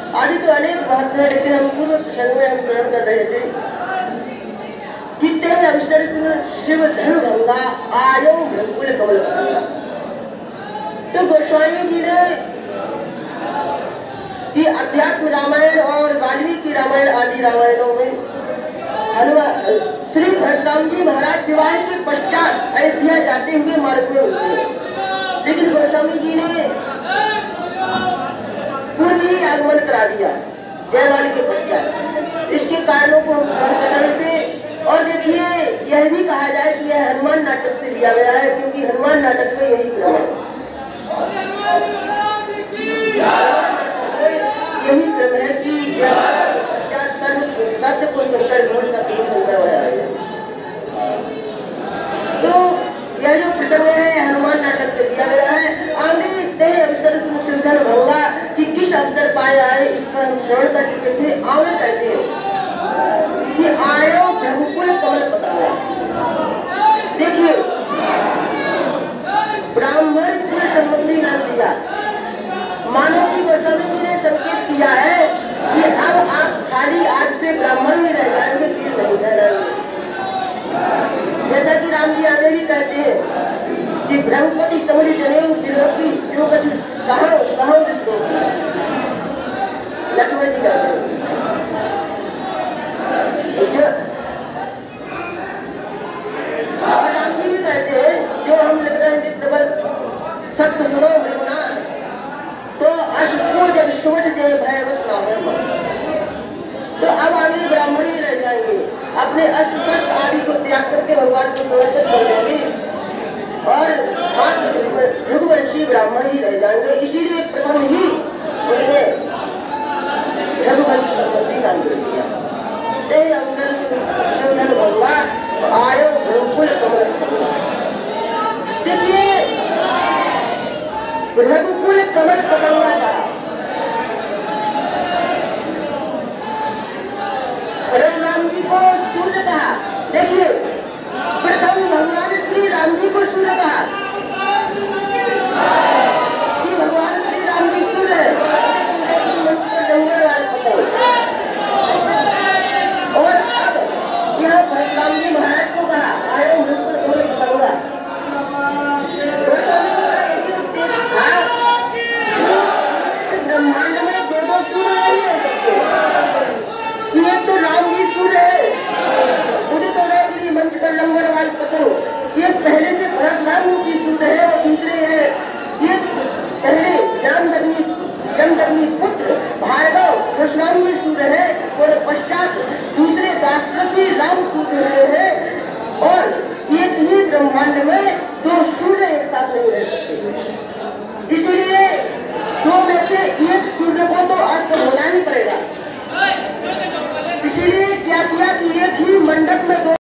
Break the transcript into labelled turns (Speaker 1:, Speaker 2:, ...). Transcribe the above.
Speaker 1: आदि तो अनेक बात है, लेकिन हम पूर्व प्रसंग में हम ग्रहण कर रहे थे कि तेरे अवसर शिव धनु गंगा आयो भ्रकुल कमल पतंगा। तो गोस्वामी जी ने कि अध्यात्म रामायण और वाल्मीकि रामायण आदि रामायणों में श्री भरतराम जी महाराज विवाह के पश्चात अयोध्या जाते हुए मार्ग में होते हैं, लेकिन गोस्वामी जी ने पूर्व ही आगमन करा दिया जयवाली के पश्चात। इसके कारणों को हम स्मरण कर रहे थे। और देखिए, यह भी कहा जाए कि यह हनुमान नाटक से लिया गया है, क्योंकि हनुमान नाटक में यही क्रम है, यही क्रम है कि सत्य को सुनकर झूठ सत्य को सुनकर बनाया। तो यह जो प्रसंग है हनुमान नाटक से दिया गया है। आगे तेरे अवसर सुधन होगा कि किस अवसर पाए आए, इसका हम श्रवण कर चुके थे। आगे कहते हैं कि आयो भ्रकुल कमल पतंगा। देखिए, ब्राह्मण कुल संबंधी नाम दिया, मानो कि गोस्वामी जी ने संकेत किया है कि अब आप खाली आज से ब्राह्मण ही रह जाएंगे, फिर नहीं रहेंगे। जैसा कि राम जी आगे भी कहते हैं कि ब्रह्मपति समझ जने त्रिलोकी जो कछु कहो लक्ष्मण जी कहते हैं। और राम जी भी कहते हैं जो हम लिख रहे हैं प्रबल सत्य सुनो भ्रमनाथ, तो अशुभो जब सुवट जय भयवत नाम। तो अब आगे ब्राह्मण ही रह जाएंगे, अपने अस्त्र आदि को त्याग करके भगवान को समर्पित कर देंगे और रघुवंशी ब्राह्मण ही रह जाएंगे। इसीलिए प्रथम ही उन्होंने रघुवंश संबंधी नाम दे दिया। भगवान आयो भ्रकुल कमल पतंगा। देखिए, रघुकुल कमल पतंगा था। राम जी को सूर्य कहा। देखिए, प्रथम भगवान श्री राम जी को सूर्य कहा कि भगवान श्री राम जी सूर्य है, जंगल वाले पतंग। और अब यह भरतराम जी महाराज को कहा आयो भ्रकुल कमल पतंगा। ब्रह्मांड में दो सूर्य नहीं हो सकते। ये तो राम जी सूर्य है, उदित उदयगिरी मंच पर लंगर वाल पतंग। ये पहले से भरत राम की सूर्य है और दूसरे है ये पहले जमदग्नि पुत्र भार्गव परशुराम जी सूर्य है और पश्चात दूसरे दाशरथी राम सूर्य है। और एक ही ब्रह्मांड में दो सूर्य एक साथ नहीं रह सकते, इसलिए दो में से एक सूर्य को तो अस्त होना ही पड़ेगा। इसीलिए क्या किया कि एक ही मंडप में दो